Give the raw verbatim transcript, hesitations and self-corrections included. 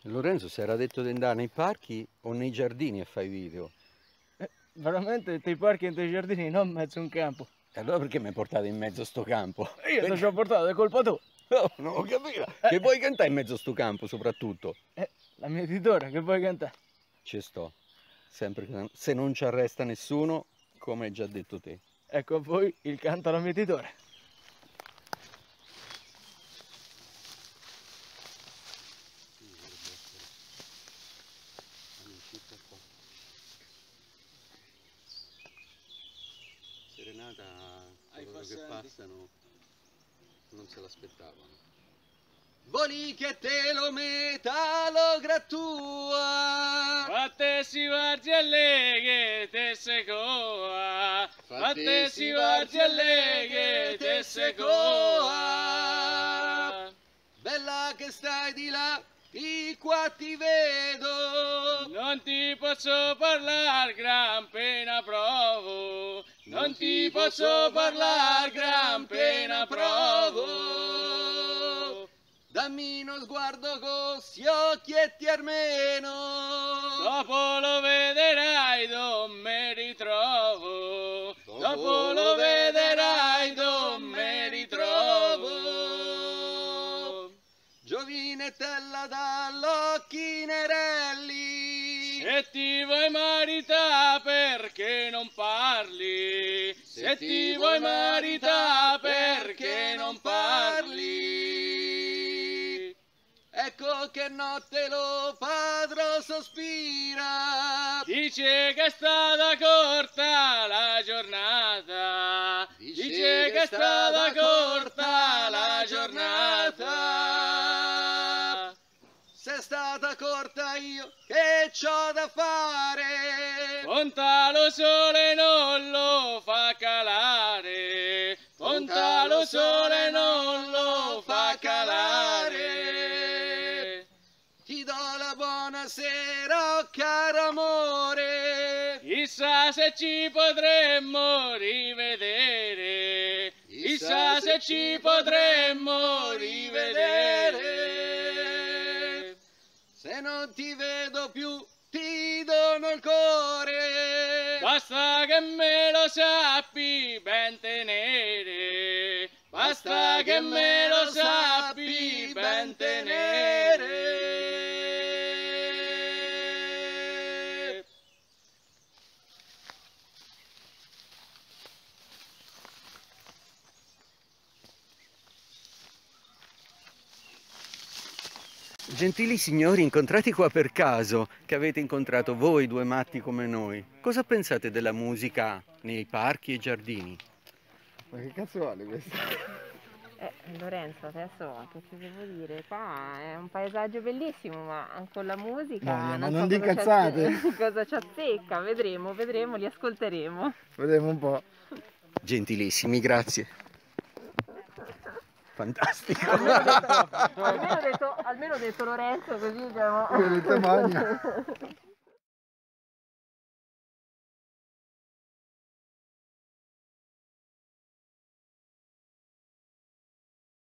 Lorenzo si era detto di andare nei parchi o nei giardini a fare i video. Eh, veramente nei parchi e nei giardini, non in mezzo a un campo. E allora perché mi portate in mezzo a sto campo? E io Perché... ti ci ho portato, è colpa tua. No, non ho capito. Eh. Che vuoi cantare in mezzo a sto campo soprattutto? Eh, la mia editore, che vuoi cantare? Ci sto. Sempre che se non ci arresta nessuno, come hai già detto te. Ecco a voi il canto alla mia editore. Serenata, coloro che passano non se l'aspettavano. Voli che te lo metta lo grattua. Fatte si vargi alle che te secoa. Fatte si vargi alle che te secoa. Bella che stai di là, di qua ti vedo. Non ti posso parlare, gran pena provo. Non ti posso parlare, gran pena provo. Dammi uno sguardo così occhietti almeno. Dopo lo vedrai, non mi ritrovo. Dopo lo vedrai, non mi ritrovo. Giovinetella dall'occhi nerelli. Se ti vuoi maritare perché non parli? Se ti vuoi maritare perché non parli? Ecco che notte lo padre sospira. Dice che è stata corta la giornata. Dice che è stata corta la giornata. Se è stata corta io che c'ho da fare. Conta lo sole non lo fa calare. Conta lo sole non lo fa calare. Ti do la buonasera, oh caro amore. Chissà se ci potremmo rivedere. Chissà se ci potremmo rivedere. Se non ti vedo più, ti dono il cuore. Basta che me lo sappi ben tenere. Basta che me lo sappi ben tenere. Gentili signori incontrati qua per caso, che avete incontrato voi due matti come noi, cosa pensate della musica nei parchi e giardini? Ma che cazzo vale questo? Eh, Lorenzo, adesso che ti devo dire? Qua è un paesaggio bellissimo, ma con la musica No, no, ma non, non so di cosa ci cazzate. azze- cosa ci azzecca, vedremo, vedremo, li ascolteremo. Vediamo un po'. Gentilissimi, grazie. Fantastico. Almeno detto, almeno detto, almeno detto Lorenzo, così abbiamo... Io ho detto magna.